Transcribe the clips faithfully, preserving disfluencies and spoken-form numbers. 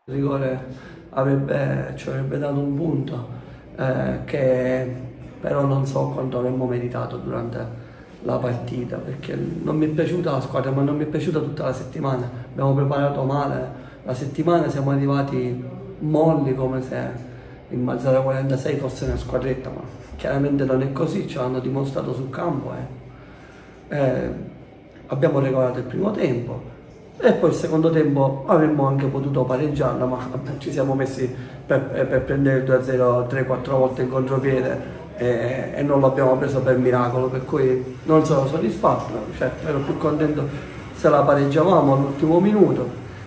Il rigore avrebbe, ci avrebbe dato un punto eh, che però non so quanto avremmo meritato durante la partita, perché non mi è piaciuta la squadra, ma non mi è piaciuta tutta la settimana. Abbiamo preparato male la settimana, siamo arrivati molli come se il Mazzara quarantasei fosse una squadretta, ma chiaramente non è così, ce l'hanno dimostrato sul campo. Eh. Eh, abbiamo regolato il primo tempo. E poi il secondo tempo avremmo anche potuto pareggiarla, ma ci siamo messi per, per prendere il due a zero tre quattro volte in contropiede e, e non l'abbiamo preso per miracolo, per cui non sono soddisfatto, cioè, ero più contento se la pareggiavamo all'ultimo minuto,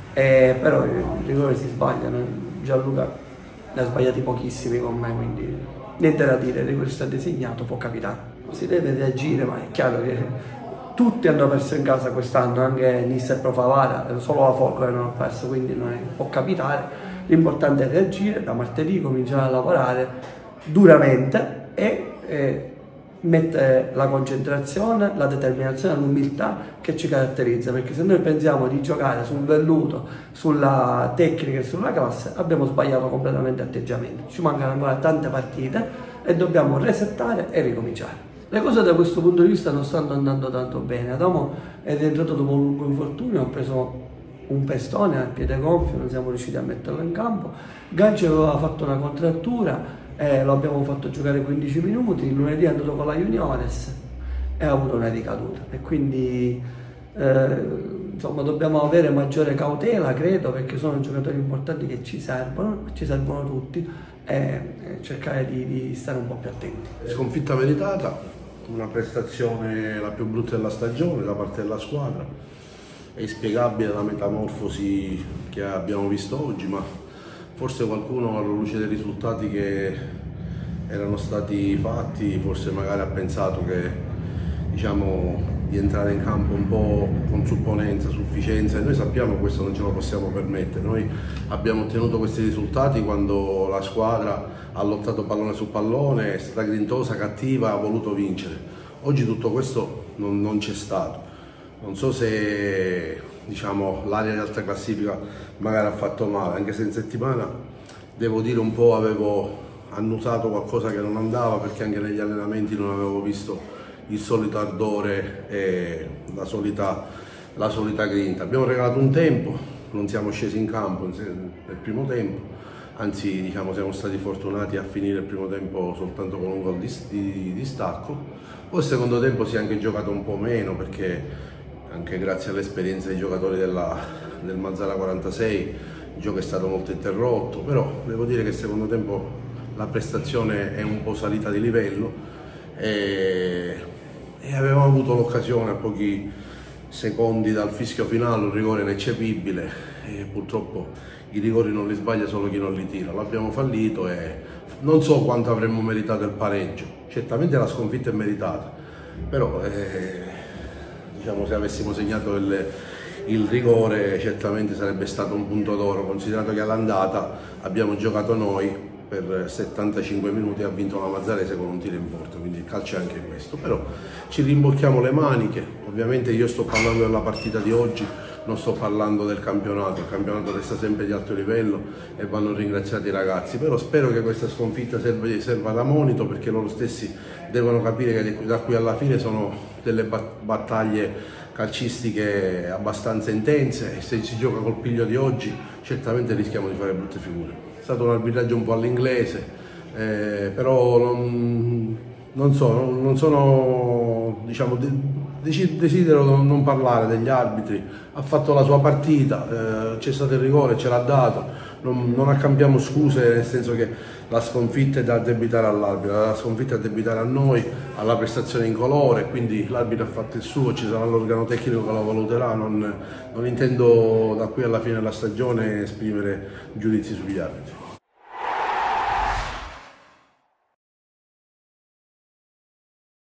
e, però i rigori si sbagliano, Gianluca ne ha sbagliati pochissimi con me, quindi niente da dire, il rigore sta designato, può capitare, si deve reagire, ma è chiaro che tutti hanno perso in casa quest'anno, anche Nissa e Pro Favara, solo la Folgore non ha perso, quindi non è, può capitare. L'importante è reagire, da martedì cominciare a lavorare duramente e, e mettere la concentrazione, la determinazione, l'umiltà che ci caratterizza, perché se noi pensiamo di giocare sul velluto, sulla tecnica e sulla classe, abbiamo sbagliato completamente atteggiamento. Ci mancano ancora tante partite e dobbiamo resettare e ricominciare. Le cose da questo punto di vista non stanno andando tanto bene. Adamo è rientrato dopo un lungo infortunio, ha preso un pestone al piede gonfio, non siamo riusciti a metterlo in campo. Ganci aveva fatto una contrattura, eh, lo abbiamo fatto giocare quindici minuti, il lunedì è andato con la Juniores e ha avuto una ricaduta. E quindi eh, insomma dobbiamo avere maggiore cautela, credo, perché sono giocatori importanti che ci servono, ci servono tutti, e cercare di, di stare un po' più attenti. Sconfitta meritata, una prestazione la più brutta della stagione da parte della squadra. È inspiegabile la metamorfosi che abbiamo visto oggi, ma forse qualcuno alla luce dei risultati che erano stati fatti forse magari ha pensato che, diciamo, di entrare in campo un po' con supponenza, sufficienza, e noi sappiamo che questo non ce lo possiamo permettere. Noi abbiamo ottenuto questi risultati quando la squadra ha lottato pallone su pallone, è stata grintosa, cattiva, ha voluto vincere. Oggi tutto questo non, non c'è stato. Non so se, diciamo, l'area di alta classifica magari ha fatto male, anche se in settimana, devo dire, un po' avevo annusato qualcosa che non andava, perché anche negli allenamenti non avevo visto il solito ardore e la solita, la solita grinta. Abbiamo regalato un tempo, non siamo scesi in campo nel primo tempo, anzi, diciamo, siamo stati fortunati a finire il primo tempo soltanto con un gol di, di, di stacco. Poi il secondo tempo si è anche giocato un po' meno, perché anche grazie all'esperienza dei giocatori della, del Mazzara quarantasei il gioco è stato molto interrotto, però devo dire che il secondo tempo la prestazione è un po' salita di livello e, e avevamo avuto l'occasione a pochi secondi dal fischio finale, un rigore ineccepibile, e purtroppo i rigori non li sbaglia solo chi non li tira. L'abbiamo fallito e non so quanto avremmo meritato il pareggio. Certamente la sconfitta è meritata, però eh, diciamo, se avessimo segnato il, il rigore certamente sarebbe stato un punto d'oro, considerato che all'andata abbiamo giocato noi per settantacinque minuti e ha vinto la Mazzarese con un tiro in porta, quindi il calcio è anche questo. Però ci rimbocchiamo le maniche. Ovviamente io sto parlando della partita di oggi, non sto parlando del campionato. Il campionato resta sempre di alto livello e vanno ringraziati i ragazzi, però spero che questa sconfitta serva, serva da monito, perché loro stessi devono capire che da qui alla fine sono delle battaglie calcistiche abbastanza intense, e se si gioca col piglio di oggi certamente rischiamo di fare brutte figure. È stato un arbitraggio un po' all'inglese, eh, però non, non so, non, non sono, diciamo, desidero non parlare degli arbitri. Ha fatto la sua partita, eh, c'è stato il rigore, ce l'ha dato, non, non accambiamo scuse, nel senso che la sconfitta è da addebitare all'arbitro, la sconfitta è da addebitare a noi, alla prestazione incolore, quindi l'arbitro ha fatto il suo, ci sarà l'organo tecnico che lo valuterà. Non, non intendo da qui alla fine della stagione esprimere giudizi sugli arbitri.